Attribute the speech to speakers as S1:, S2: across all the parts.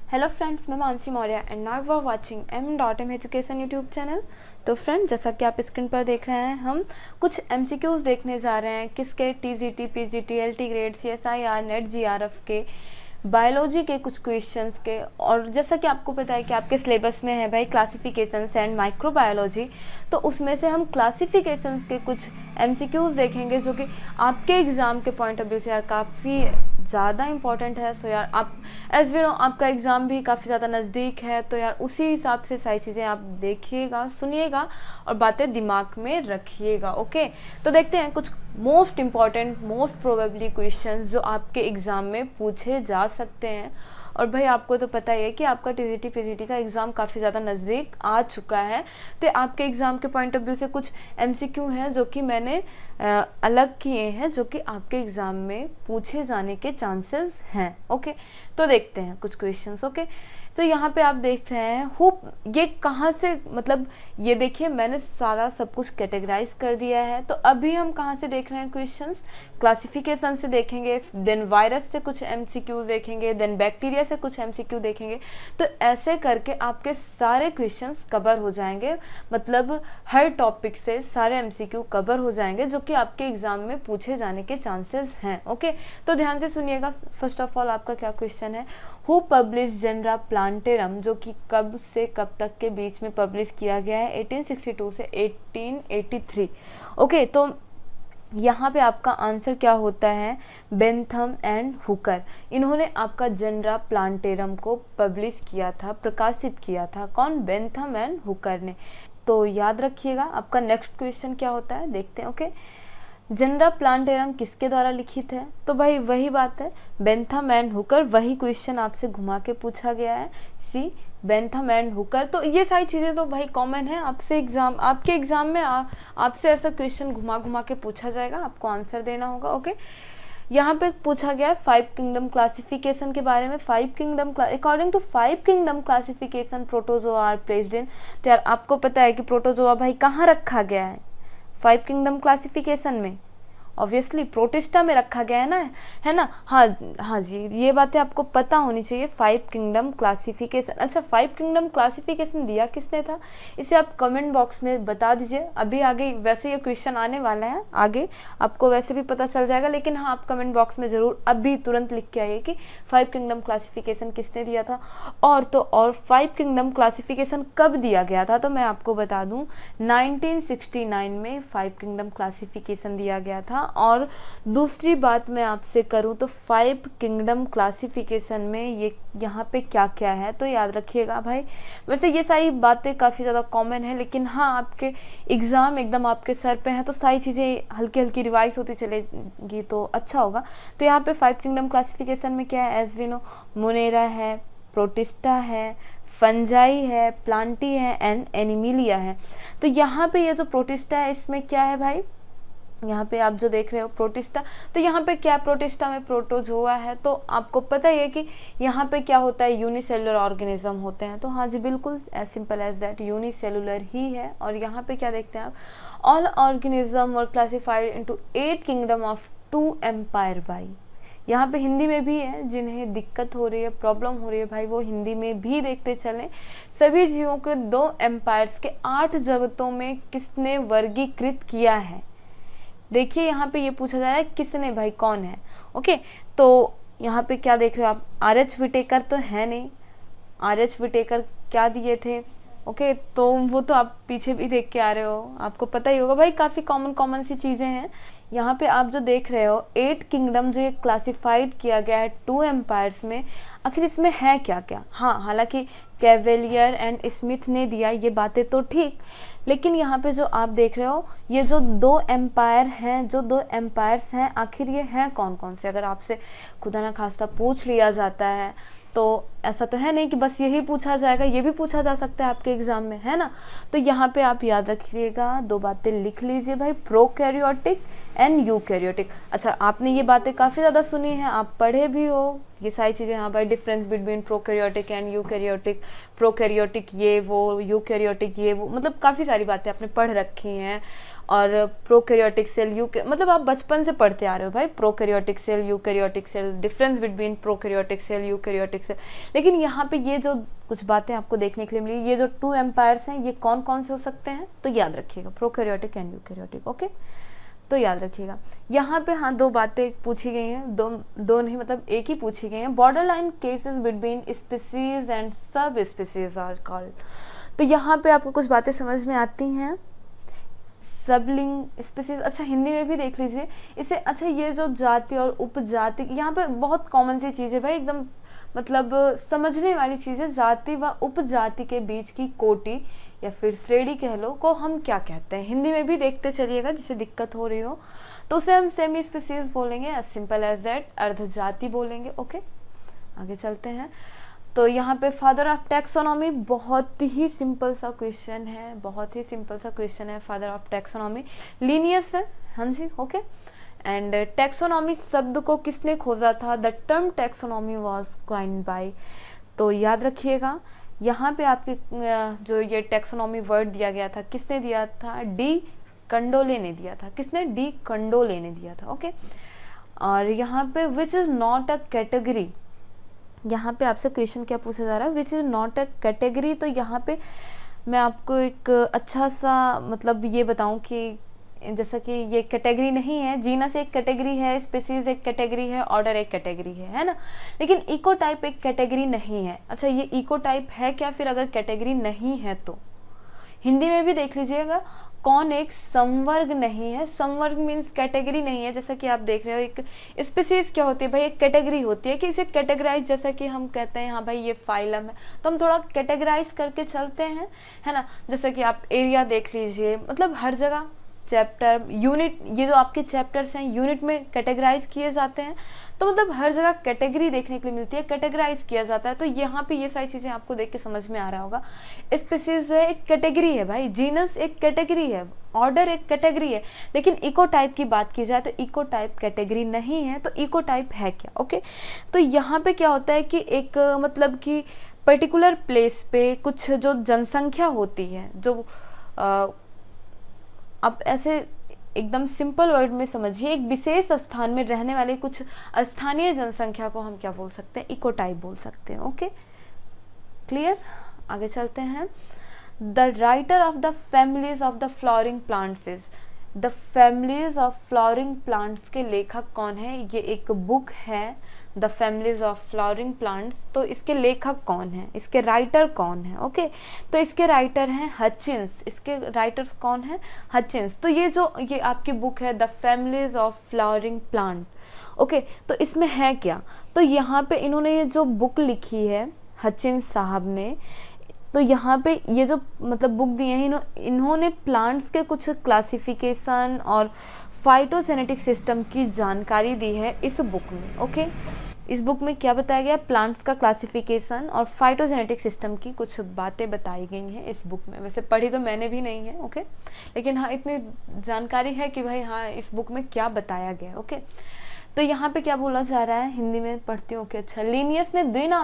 S1: Hello friends, मैं Mansi Maurya and now you are watching m.m education YouTube channel. तो friend, जैसा कि आप स्क्रीन पर देख रहे हैं, हम कुछ MCQs देखने जा रहे हैं। किसके? TGT, PGT, LT grade, CSIR, net, GRF के, बायोलॉजी के कुछ क्वेश्चंस के। और जैसा कि आपको पता है कि आपके सिलेबस में है भाई क्लासिफिकेशंस एंड माइक्रोबायोलॉजी, तो उसमें से हम क्लासिफिकेशंस के कुछ MCQs देखेंगे जो कि आपके एग्ज़ाम के पॉइंट ऑफ व्यू से यार काफ़ी ज़्यादा इंपॉर्टेंट है। सो यार आप एज वी नो आपका एग्ज़ाम भी काफ़ी ज़्यादा नज़दीक है, तो यार उसी हिसाब से सारी चीज़ें आप देखिएगा, सुनिएगा और बातें दिमाग में रखिएगा। ओके, तो देखते हैं कुछ most important, most probably questions जो आपके एग्ज़ाम में पूछे जा सकते हैं। और भाई आपको तो पता ही है कि आपका TGT PGT का एग्ज़ाम काफ़ी ज़्यादा नज़दीक आ चुका है, तो आपके एग्ज़ाम के पॉइंट ऑफ व्यू से कुछ MCQ हैं जो कि मैंने अलग किए हैं, जो कि आपके एग्ज़ाम में पूछे जाने के चांसेस हैं। ओके, तो देखते हैं कुछ क्वेश्चंस। ओके, तो यहाँ पे आप देख रहे हैं होप ये कहाँ से, मतलब ये देखिए मैंने सारा सब कुछ कैटेगराइज कर दिया है। तो अभी हम कहाँ से देख रहे हैं क्वेश्चंस? क्लासिफिकेशन से देखेंगे, देन वायरस से कुछ MCQ देखेंगे, देन बैक्टीरिया से कुछ MCQ देखेंगे। तो ऐसे करके आपके सारे क्वेश्चंस कवर हो जाएंगे, मतलब हर टॉपिक से सारे MCQ कवर हो जाएंगे जो कि आपके एग्जाम में पूछे जाने के चांसेस हैं। ओके, तो ध्यान से सुनिएगा। फर्स्ट ऑफ ऑल आपका क्या क्वेश्चन है? हु पब्लिश जेनरा प्लांटेरम, जो कि कब से कब तक के बीच में पब्लिश किया गया है? 1862 से 1883। ओके, तो यहाँ पे आपका आंसर क्या होता है? Bentham and Hooker. इन्होंने आपका जेनरा प्लांटेरम को पब्लिश किया था, प्रकाशित किया था। कौन? बेंथम एंड हुकर ने। तो याद रखिएगा। आपका नेक्स्ट क्वेश्चन क्या होता है, देखते हैं। ओके, जेनरा प्लांटेरम किसके द्वारा लिखित है? तो भाई वही बात है, बेंथम एंड हुकर। वही क्वेश्चन आपसे घुमा के पूछा गया है, सी बेंथम एंड हुकर। तो ये सारी चीज़ें तो भाई कॉमन है, आपसे एग्जाम, आपके एग्जाम में आपसे ऐसा क्वेश्चन घुमा घुमा के पूछा जाएगा, आपको आंसर देना होगा। ओके, यहाँ पे पूछा गया है 5 किंगडम क्लासिफिकेशन के बारे में। 5 kingdom, according to 5 kingdom classification protozoa are present. तो यार आपको पता है कि प्रोटोजोआ भाई कहाँ रखा गया है 5 किंगडम क्लासिफिकेशन में? ऑब्वियसली प्रोटिस्टा में रखा गया है ना। हाँ जी, ये बातें आपको पता होनी चाहिए। 5 किंगडम क्लासिफिकेशन, अच्छा 5 किंगडम क्लासिफिकेशन दिया किसने था, इसे आप कमेंट बॉक्स में बता दीजिए। अभी आगे वैसे ये क्वेश्चन आने वाला है, आगे आपको वैसे भी पता चल जाएगा, लेकिन हाँ आप कमेंट बॉक्स में ज़रूर अभी तुरंत लिख के आइए कि 5 किंगडम क्लासिफिकेशन किसने दिया था। और 5 किंगडम क्लासिफिकेशन कब दिया गया था? तो मैं आपको बता दूँ 1969 में 5 किंगडम क्लासिफिकेशन दिया गया था। और दूसरी बात मैं आपसे करूं तो 5 किंगडम क्लासिफिकेशन में ये यहाँ पे क्या क्या है, तो याद रखिएगा भाई। वैसे ये सारी बातें काफ़ी ज़्यादा कॉमन है, लेकिन हाँ आपके एग्ज़ाम एकदम आपके सर पे है, तो सारी चीज़ें हल्की हल्की रिवाइज होती चलेगी तो अच्छा होगा। तो यहाँ पे 5 किंगडम क्लासिफिकेशन में क्या है? एज वी नो, मोनेरा है, प्रोटिस्टा है, फंजाई है, प्लांटी है एंड एनिमिलिया है। तो यहाँ पे ये जो प्रोटिस्टा है इसमें क्या है भाई? यहाँ पे आप जो देख रहे हो प्रोटिस्टा, तो यहाँ पे क्या प्रोटिस्टा में प्रोटोजोआ है। तो आपको पता ही है कि यहाँ पे क्या होता है, यूनिसेलुलर ऑर्गेनिज्म होते हैं। तो हाँ जी, बिल्कुल as simple as that, unicellular ही है। और यहाँ पे क्या देखते हैं आप? All organism were classified into 8 kingdom of 2 empire by. यहाँ पे हिंदी में भी है, जिन्हें दिक्कत हो रही है, प्रॉब्लम हो रही है भाई, वो हिंदी में भी देखते चलें। सभी जीवों के 2 एम्पायर्स के 8 जगतों में किसने वर्गीकृत किया है? देखिए यहाँ पे ये पूछा जा रहा है किसने, भाई कौन है? ओके, तो यहाँ पे क्या देख रहे हो आप? RH विटेकर तो है नहीं, RH विटेकर क्या दिए थे? ओके, तो वो तो आप पीछे भी देख के आ रहे हो, आपको पता ही होगा भाई, काफ़ी कॉमन सी चीज़ें हैं। यहाँ पे आप जो देख रहे हो 8 किंगडम जो ये क्लासिफाइड किया गया है 2 एम्पायर्स में, आखिर इसमें है क्या क्या? हाँ, हालांकि कैवेलियर एंड स्मिथ ने दिया ये बातें तो ठीक, लेकिन यहाँ पे जो आप देख रहे हो ये जो 2 एम्पायर हैं, जो 2 एम्पायर्स हैं, आखिर ये हैं कौन कौन से? अगर आपसे खुदा ना खास्ता पूछ लिया जाता है तो ऐसा तो है नहीं कि बस यही पूछा जाएगा, ये भी पूछा जा सकता है आपके एग्जाम में, है ना। तो यहाँ पे आप याद रखिएगा, 2 बातें लिख लीजिए भाई, प्रोकैरियोटिक एंड यूकैरियोटिक। अच्छा, आपने ये बातें काफ़ी ज़्यादा सुनी हैं, आप पढ़े भी हो ये सारी चीज़ें। हाँ भाई, difference between prokaryotic and eukaryotic, prokaryotic ये वो, यूकैरियोटिक ये वो, मतलब काफ़ी सारी बातें आपने पढ़ रखी हैं। और प्रोकैरियोटिक सेल, मतलब आप बचपन से पढ़ते आ रहे हो भाई, prokaryotic cell, eukaryotic cell, difference between prokaryotic cell, eukaryotic cell. लेकिन यहाँ पे ये जो कुछ बातें आपको देखने के लिए मिली, ये जो 2 एम्पायर्स हैं ये कौन कौन से हो सकते हैं, तो याद रखिएगा प्रोकैरियोटिक एंड यूकैरियोटिक। ओके, तो याद रखिएगा। यहाँ पे हाँ 2 बातें पूछी गई हैं, दो नहीं मतलब एक ही पूछी गई हैं। Border line cases between species and sub species are called. तो यहाँ पे आपको कुछ बातें समझ में आती हैं। सबलिंग स्पीसीज, अच्छा हिंदी में भी देख लीजिए इसे। अच्छा ये जो जाति और उपजाति, यहाँ पे बहुत कॉमन सी चीज़ है भाई, एकदम मतलब समझने वाली चीज़ है। जाति व उपजाति के बीच की कोटि या फिर श्रेणी कह लो को हम क्या कहते हैं, हिंदी में भी देखते चलिएगा, जिसे दिक्कत हो रही हो तो उसे हम सेमी स्पीसीज बोलेंगे, एज सिंपल एज दैट, अर्ध जाति बोलेंगे। ओके, आगे चलते हैं। तो यहाँ पे फादर ऑफ टैक्सोनॉमी, बहुत ही सिंपल सा क्वेश्चन है, बहुत ही सिंपल सा क्वेश्चन है। फादर ऑफ टैक्सोनॉमी लिनियस है, हाँ जी। ओके, एंड टैक्सोनॉमी शब्द को किसने खोजा था, the term taxonomy was coined by. तो याद रखिएगा यहाँ पे आपके जो ये टैक्सोनॉमी वर्ड दिया गया था, किसने दिया था, डी कंडोले ने दिया था। किसने, डी कंडोले ने दिया था। ओके, और यहाँ पे which is not a category, यहाँ पे आपसे क्वेश्चन क्या पूछा जा रहा है, which is not a category. तो यहाँ पे मैं आपको एक अच्छा सा मतलब ये बताऊं कि जैसा कि ये कैटेगरी नहीं है, जीनस एक कैटेगरी है, स्पीसीज एक कैटेगरी है, ऑर्डर एक कैटेगरी है ना, लेकिन इकोटाइप एक कैटेगरी नहीं है। अच्छा ये इकोटाइप है क्या फिर, अगर कैटेगरी नहीं है तो हिंदी में भी देख लीजिएगा, कौन एक संवर्ग नहीं है। संवर्ग मीन्स कैटेगरी नहीं है। जैसा कि आप देख रहे हो एक स्पीसीज क्या होती है भाई, एक कैटेगरी होती है कि इसे कैटेगराइज, जैसा कि हम कहते हैं हाँ भाई ये फाइलम है, तो हम थोड़ा कैटेगराइज करके चलते हैं, है ना। जैसा कि आप एरिया देख लीजिए, मतलब हर जगह चैप्टर, यूनिट, ये जो आपके चैप्टर्स हैं यूनिट में कैटेगराइज किए जाते हैं, तो मतलब हर जगह कैटेगरी देखने के लिए मिलती है, कैटेगराइज किया जाता है। तो यहाँ पे ये सारी चीज़ें आपको देख के समझ में आ रहा होगा। स्पीसीज जो है एक कैटेगरी है भाई, जीनस एक कैटेगरी है, ऑर्डर एक कैटेगरी है, लेकिन इकोटाइप की बात की जाए तो इकोटाइप कैटेगरी नहीं है। तो इकोटाइप है क्या, ओके। तो यहाँ पे क्या होता है कि एक मतलब कि पर्टिकुलर प्लेस पे कुछ जो जनसंख्या होती है, जो आप ऐसे एकदम सिंपल वर्ड में समझिए, एक विशेष स्थान में रहने वाले कुछ स्थानीय जनसंख्या को हम क्या बोल सकते हैं, इकोटाइप बोल सकते हैं। ओके, क्लियर, आगे चलते हैं। The writer of the families of the flowering plants is, the families of flowering plants के लेखक कौन है, ये एक बुक है the families of flowering plants. तो इसके लेखक कौन है, इसके राइटर कौन है, ओके। तो इसके राइटर हैं हचिंस, इसके राइटर्स कौन है, हचिंस। तो ये आपकी बुक है the families of flowering plant, okay. तो इसमें है क्या, तो यहाँ पे इन्होंने ये जो बुक लिखी है हचिंस साहब ने, तो यहाँ पे ये जो मतलब बुक दी है इन्होंने प्लांट्स के कुछ क्लासिफिकेशन और फाइटोजेनेटिक सिस्टम की जानकारी दी है इस बुक में, ओके। इस बुक में क्या बताया गया, प्लांट्स का क्लासिफिकेशन और फाइटोजेनेटिक सिस्टम की कुछ बातें बताई गई हैं इस बुक में। वैसे पढ़ी तो मैंने भी नहीं है, ओके, लेकिन हाँ इतनी जानकारी है कि भाई हाँ इस बुक में क्या बताया गया, ओके। तो यहाँ पे क्या बोला जा रहा है, हिंदी में पढ़ती हूँ कि अच्छा, लीनियस ने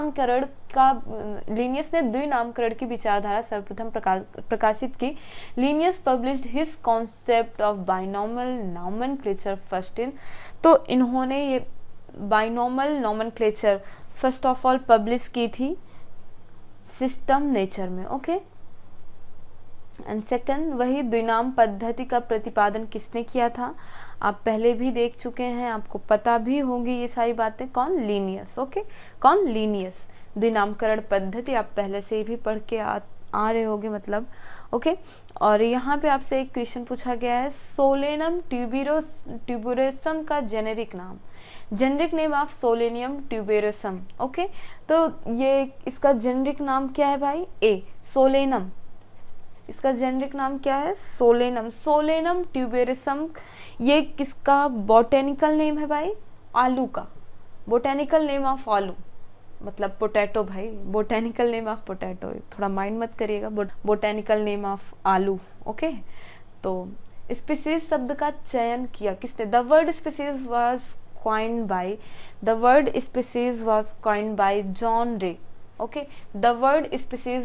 S1: द्विनामकरण की विचारधारा सर्वप्रथम प्रकाशित की। Linnaeus published his concept of binomial nomenclature first in, तो इन्होंने ये binomial nomenclature first of all publish की थी सिस्टम नेचर में, ओके। एंड सेकंड, वही द्विनाम पद्धति का प्रतिपादन किसने किया था, आप पहले भी देख चुके हैं, आपको पता भी होंगी ये सारी बातें, कौन, लीनियस, ओके। कौन, लीनियस। द्विनामकरण पद्धति आप पहले से भी पढ़ के आ रहे होंगे मतलब, ओके। और यहाँ पे आपसे एक क्वेश्चन पूछा गया है, सोलेनम ट्यूबेरोसम का जेनेरिक नाम, generic name of Solanum tuberosum, okay. तो ये इसका जेनेरिक नाम क्या है भाई, ए, सोलेनम। इसका जेनेरिक नाम क्या है, सोलेनम। सोलेनम ट्यूबेरोसम ये किसका बॉटेनिकल नेम है भाई, आलू का, बोटेनिकल नेम ऑफ आलू, मतलब पोटैटो भाई, बोटेनिकल नेम ऑफ पोटैटो, थोड़ा माइंड मत करिएगा, बोटेनिकल नेम ऑफ आलू, ओके। तो स्पीसीज शब्द का चयन किया किसने, the word species was coined by, the word species was coined by John Ray, okay. The word species was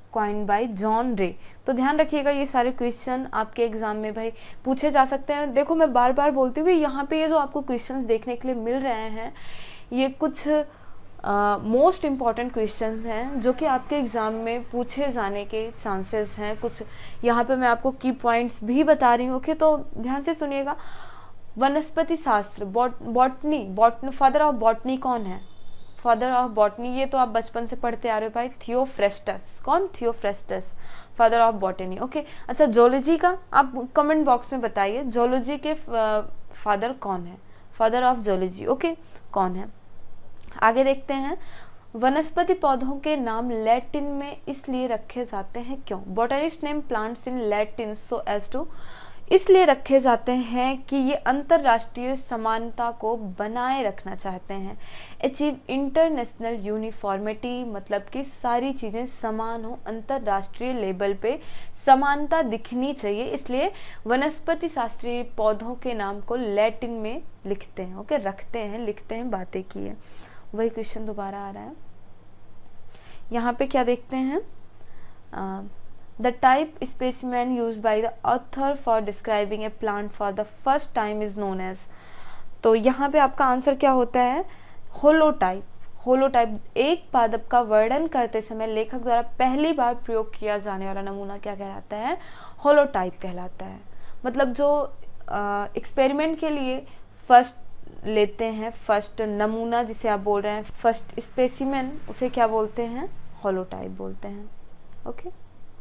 S1: coined by John Ray. तो ध्यान रखिएगा ये सारे क्वेश्चन आपके एग्जाम में भाई पूछे जा सकते हैं। देखो मैं बार बार बोलती हूँ कि यहाँ पे ये जो आपको क्वेश्चंस देखने के लिए मिल रहे हैं ये कुछ मोस्ट इम्पॉर्टेंट क्वेश्चन हैं जो कि आपके एग्ज़ाम में पूछे जाने के चांसेस हैं। कुछ यहाँ पे मैं आपको की पॉइंट्स भी बता रही हूँ, ओके। तो ध्यान से सुनिएगा। वनस्पति शास्त्र, बॉटनी, फादर ऑफ बॉटनी कौन है? फादर ऑफ बॉटनी ये तो आप बचपन से पढ़ते आ रहे हो भाई, थियोफ्रेस्टस। कौन? Theophrastus, father of botany, okay. अच्छा, जोलॉजी का आप कमेंट बॉक्स में बताइए, जोलॉजी के फादर कौन है? फादर ऑफ जोलॉजी, ओके, कौन है? आगे देखते हैं। वनस्पति पौधों के नाम लैटिन में इसलिए रखे जाते हैं क्यों? Botanist name plants in Latin so as to, इसलिए रखे जाते हैं कि ये अंतर्राष्ट्रीय समानता को बनाए रखना चाहते हैं। अचीव इंटरनेशनल यूनिफॉर्मिटी, मतलब कि सारी चीज़ें समान हो, अंतर्राष्ट्रीय लेवल पे समानता दिखनी चाहिए, इसलिए वनस्पति शास्त्रीय पौधों के नाम को लैटिन में लिखते हैं, ओके, रखते हैं, लिखते हैं, बातें की है। वही क्वेश्चन दोबारा आ रहा है। यहाँ पे क्या देखते हैं? The type specimen used by the author for describing a plant for the first time is known as, तो यहाँ पे आपका आंसर क्या होता है? होलोटाइप। होलोटाइप एक पादप का वर्णन करते समय लेखक द्वारा पहली बार प्रयोग किया जाने वाला नमूना क्या कहलाता है? होलोटाइप कहलाता है। मतलब जो एक्सपेरिमेंट के लिए फर्स्ट लेते हैं, फर्स्ट नमूना जिसे आप बोल रहे हैं, फर्स्ट स्पेसिमेन, उसे क्या बोलते हैं? होलोटाइप बोलते हैं, okay.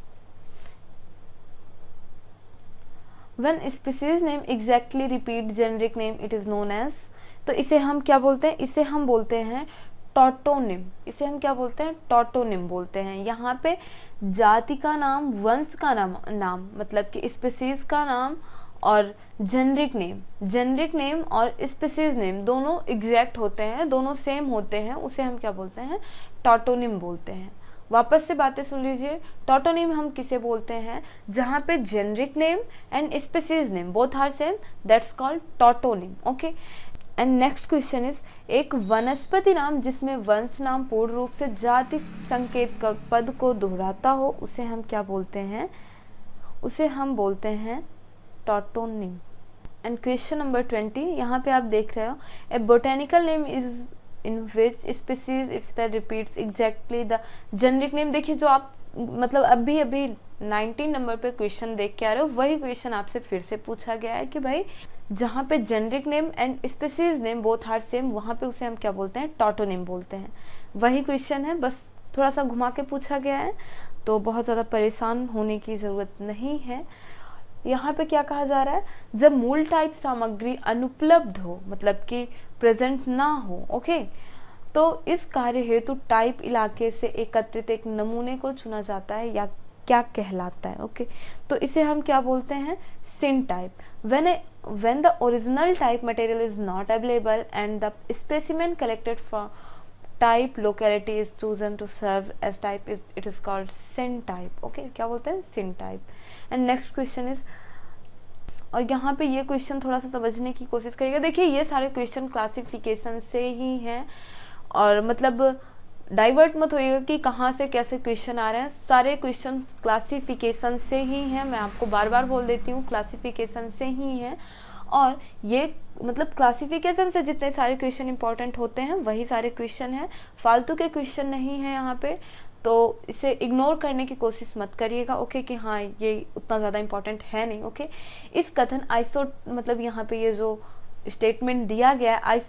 S1: When species name exactly repeat generic name it is known as, तो इसे हम क्या बोलते हैं? इसे हम बोलते हैं टॉटोनिम। इसे हम क्या बोलते हैं? टॉटोनिम बोलते हैं। यहाँ पे जाति का नाम, वंश का नाम मतलब कि स्पीसीज का नाम और जेनरिक नेम और स्पीसीज नेम दोनों एग्जैक्ट होते हैं, दोनों सेम होते हैं, उसे हम क्या बोलते हैं? टॉटोनिम बोलते हैं। वापस से बातें सुन लीजिए। टॉटोनिम हम किसे बोलते हैं? जहाँ पे generic name and species name both are same, that's called tautonym, okay. And next question is, एक वनस्पति नाम जिसमें वंश नाम पूर्ण रूप से जाति संकेत का पद को दोहराता हो उसे हम क्या बोलते हैं? उसे हम बोलते हैं टॉटोनिम। एंड क्वेश्चन नंबर 20, यहाँ पे आप देख रहे हो, a botanical name is in which species if that repeats exactly the generic name। देखिए जो आप मतलब अभी 19 नंबर पे क्वेश्चन देख के आ रहे हो, वही क्वेश्चन आपसे फिर से पूछा गया है कि भाई जहाँ पे generic name and species name both are same वहाँ पे उसे हम क्या बोलते हैं? टॉटोनिम बोलते हैं। वही क्वेश्चन है, बस थोड़ा सा घुमा के पूछा गया है, तो बहुत ज़्यादा परेशान होने की ज़रूरत नहीं है। यहाँ पे क्या कहा जा रहा है? जब मूल टाइप सामग्री अनुपलब्ध हो, मतलब कि प्रेजेंट ना हो, ओके, तो इस कार्य हेतु टाइप इलाके से एकत्रित एक नमूने को चुना जाता है या क्या कहलाता है, ओके। तो इसे हम क्या बोलते हैं? Syntype. when the original type material is not available and the specimen collected for type locality is chosen to serve as type, it is called sin type, okay। क्या बोलते हैं? sin type। and next question is, और यहाँ पे ये question थोड़ा सा समझने की कोशिश करिएगा। देखिए ये सारे क्वेश्चन क्लासिफिकेशन से ही हैं और मतलब डाइवर्ट मत होइएगा कि कहाँ से कैसे क्वेश्चन आ रहे हैं, सारे क्वेश्चन क्लासिफिकेशन से ही हैं। मैं आपको बार बार बोल देती हूँ, क्लासिफिकेशन से ही हैं। और ये मतलब क्लासिफिकेशन से जितने सारे क्वेश्चन इंपॉर्टेंट होते हैं वही सारे क्वेश्चन हैं, फालतू के क्वेश्चन नहीं है यहाँ पे। तो इसे इग्नोर करने की कोशिश मत करिएगा, ओके, कि हाँ ये उतना ज़्यादा इंपॉर्टेंट है नहीं, ओके। इस कथन मतलब यहाँ पे ये जो स्टेटमेंट दिया गया है,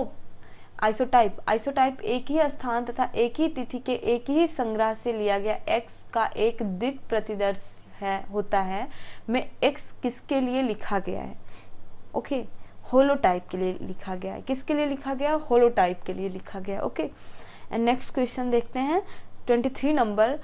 S1: आइसोटाइप एक ही स्थान तथा एक ही तिथि के एक ही संग्रह से लिया गया x का एक दिक् प्रतिदर्श होता है, में x किसके लिए लिखा गया है? ओके, होलोटाइप के लिए लिखा गया है। किसके लिए लिखा गया? होलोटाइप के लिए लिखा गया, ओके। एंड नेक्स्ट क्वेश्चन देखते हैं 23 नंबर,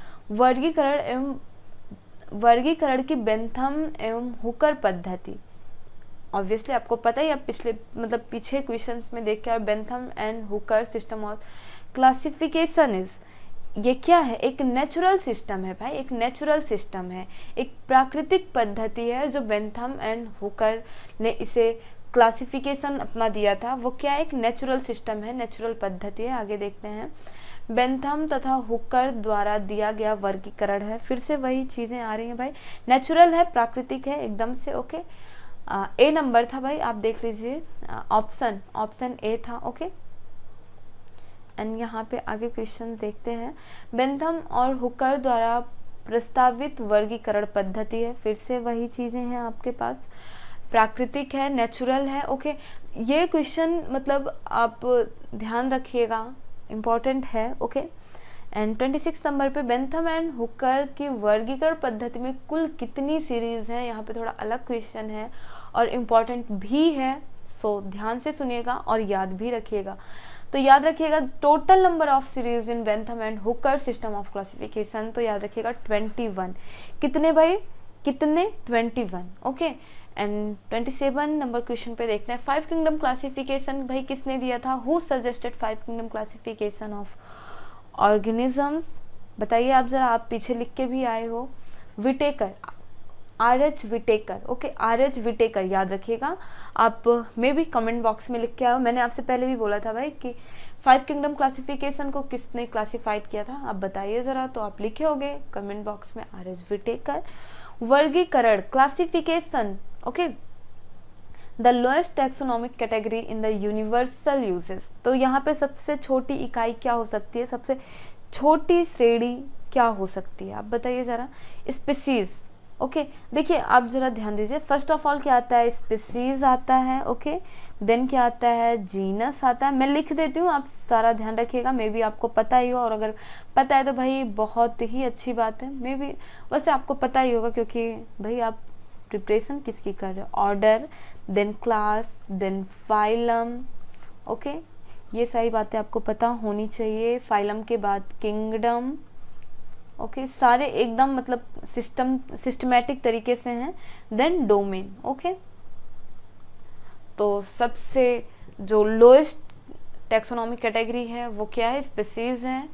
S1: वर्गीकरण की बेंथम एवं हुकर पद्धति। ऑब्वियसली आपको पता ही, आप पीछे क्वेश्चंस में देख के, Bentham and Hooker system of classification is, ये क्या है? एक नेचुरल सिस्टम है भाई, एक नेचुरल सिस्टम है, एक प्राकृतिक पद्धति है जो बेंथम एंड हुकर ने इसे क्लासिफिकेशन अपना दिया था। वो क्या है? एक नेचुरल सिस्टम है, नेचुरल पद्धति है। आगे देखते हैं बेंथम तथा हुकर द्वारा दिया गया वर्गीकरण है। फिर से वही चीजें आ रही हैं भाई, नेचुरल है, प्राकृतिक है, एकदम से ओके। ए नंबर था भाई, आप देख लीजिए, ऑप्शन ए था ओके। एंड यहाँ पे आगे क्वेश्चन देखते हैं। बेंथम और हुकर द्वारा प्रस्तावित वर्गीकरण पद्धति है। फिर से वही चीजें हैं आपके पास, प्राकृतिक है, नेचुरल है ओके। ये क्वेश्चन मतलब आप ध्यान रखिएगा, इम्पोर्टेंट है ओके। एंड 26 नंबर पे बेंथम एंड हुकर की वर्गीकरण पद्धति में कुल कितनी सीरीज है। यहाँ पे थोड़ा अलग क्वेश्चन है और इम्पोर्टेंट भी है, सो ध्यान से सुनिएगा और याद भी रखिएगा। तो याद रखिएगा total number of series in Bentham and Hooker system of classification, तो याद रखिएगा 21। कितने भाई, कितने, 21 ओके। एंड 27 नंबर क्वेश्चन पे देखते हैं 5 किंगडम क्लासिफिकेशन भाई किसने दिया था, who suggested 5 kingdom classification of organisms, बताइए आप जरा, आप पीछे लिख के भी आए हो। Whittaker, RH Whittaker okay, RH Whittaker याद रखिएगा। आप में भी कमेंट बॉक्स में लिख के आओ। मैंने आपसे पहले भी बोला था भाई कि 5 किंगडम क्लासिफिकेशन को किसने क्लासिफाइड किया था, आप बताइए जरा, तो आप लिखे होंगे कमेंट बॉक्स में RH विटेकर। वर्गीकरण, classification okay, the lowest taxonomic category in the universal uses, तो यहाँ पे सबसे छोटी इकाई क्या हो सकती है, सबसे छोटी श्रेणी क्या हो सकती है, आप बताइए जरा। स्पीसीज ओके, देखिए आप जरा ध्यान दीजिए, फर्स्ट ऑफ ऑल क्या आता है, स्पीसीज आता है ओके, देन क्या आता है, जीनस आता है। मैं लिख देती हूँ, आप सारा ध्यान रखिएगा, मे बी आपको पता ही हो, और अगर पता है तो भाई बहुत ही अच्छी बात है, मे बी वैसे आपको पता ही होगा क्योंकि भाई आप प्रिपरेशन किसकी कर रहे हो। Order, then class, then phylum okay, ये सारी बातें आपको पता होनी चाहिए। फाइलम के बाद किंगडम ओके, सारे एकदम मतलब सिस्टमैटिक तरीके से हैं। देन डोमेन ओके, तो सबसे जो लोएस्ट टैक्सोनॉमिक कैटेगरी है वो क्या है, स्पीसीज है,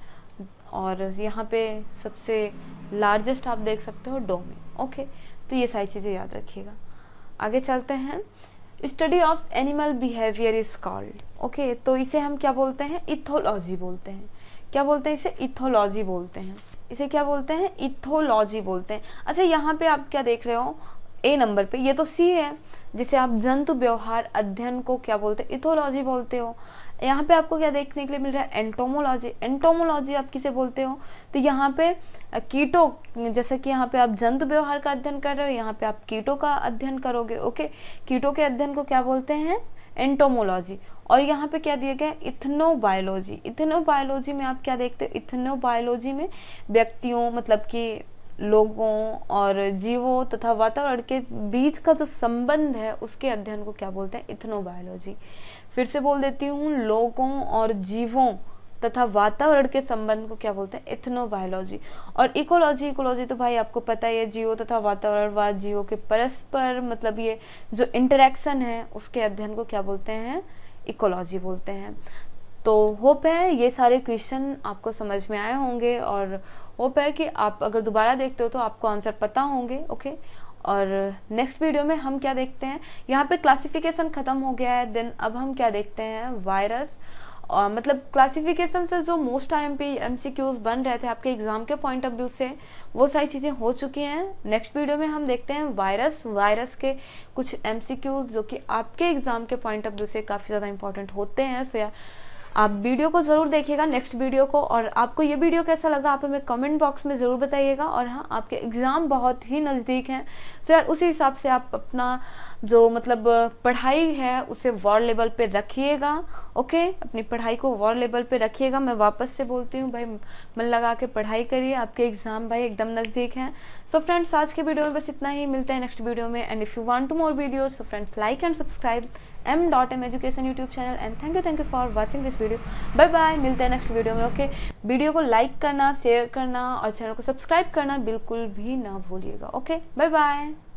S1: और यहाँ पे सबसे लार्जेस्ट आप देख सकते हो डोमेन ओके। तो ये सारी चीज़ें याद रखिएगा। आगे चलते हैं। Study of animal behaviour is called okay, तो इसे हम क्या बोलते हैं, इथोलॉजी बोलते हैं। क्या बोलते हैं इसे, इथोलॉजी बोलते हैं। इसे क्या बोलते हैं, इथोलॉजी बोलते हैं। अच्छा यहाँ पे आप क्या देख रहे हो, ए नंबर पे, ये तो सी है जिसे आप जंतु व्यवहार अध्ययन को क्या बोलते हैं, इथोलॉजी बोलते हो। यहाँ पे आपको क्या देखने के लिए मिल रहा है, एंटोमोलॉजी। एंटोमोलॉजी आप किसे बोलते हो, तो यहाँ पे कीटों, जैसे कि यहाँ पे आप जंतु व्यवहार का अध्ययन कर रहे हो, यहाँ पे आप कीटों का अध्ययन करोगे ओके। कीटों के अध्ययन को क्या बोलते हैं, एंटोमोलॉजी। और यहाँ पे क्या दिया गया, इथनोबायोलॉजी। इथनोबायोलॉजी में आप क्या देखते हो, इथनोबायोलॉजी में व्यक्तियों मतलब कि लोगों और जीवों तथा वातावरण के बीच का जो संबंध है उसके अध्ययन को क्या बोलते हैं, इथनोबायोलॉजी। फिर से बोल देती हूँ, लोगों और जीवों तथा वातावरण के संबंध को क्या बोलते हैं, इथनोबायोलॉजी। और इकोलॉजी, इकोलॉजी तो भाई आपको पता ही है, जीवों तथा वातावरणवाद जीवों के परस्पर मतलब ये जो इंटरेक्शन है उसके अध्ययन को क्या बोलते हैं, इकोलॉजी बोलते हैं। तो होप है ये सारे क्वेश्चन आपको समझ में आए होंगे, और होप है कि आप अगर दोबारा देखते हो तो आपको आंसर पता होंगे ओके। और नेक्स्ट वीडियो में हम क्या देखते हैं, यहाँ पे क्लासिफिकेशन खत्म हो गया है, देन अब हम क्या देखते हैं, वायरस। और मतलब क्लासिफिकेशन से जो मोस्ट MCQs बन रहे थे आपके एग्जाम के पॉइंट ऑफ व्यू से, वो सारी चीज़ें हो चुकी हैं। नेक्स्ट वीडियो में हम देखते हैं वायरस। वायरस के कुछ MCQs जो कि आपके एग्जाम के पॉइंट ऑफ व्यू से काफ़ी ज़्यादा इंपॉर्टेंट होते हैं। सो यार आप वीडियो को ज़रूर देखिएगा, नेक्स्ट वीडियो को। और आपको ये वीडियो कैसा लगा आप हमें कमेंट बॉक्स में ज़रूर बताइएगा। और हाँ, आपके एग्ज़ाम बहुत ही नज़दीक हैं, सो यार उसी हिसाब से आप अपना जो मतलब पढ़ाई है उसे वॉर लेवल पे रखिएगा ओके। अपनी पढ़ाई को वॉर लेवल पे रखिएगा। मैं वापस से बोलती हूँ भाई, मन लगा के पढ़ाई करिए, आपके एग्ज़ाम भाई एकदम नज़दीक हैं। सो फ्रेंड्स, आज के वीडियो में बस इतना ही, मिलते हैं नेक्स्ट वीडियो में। And if you want to more videos, so friends like and subscribe m.m education YouTube channel. And thank you for watching this video. Bye bye, मिलते हैं नेक्स्ट वीडियो में ओके। वीडियो को like करना, share करना और channel को subscribe करना बिल्कुल भी ना भूलिएगा ओके। Bye bye.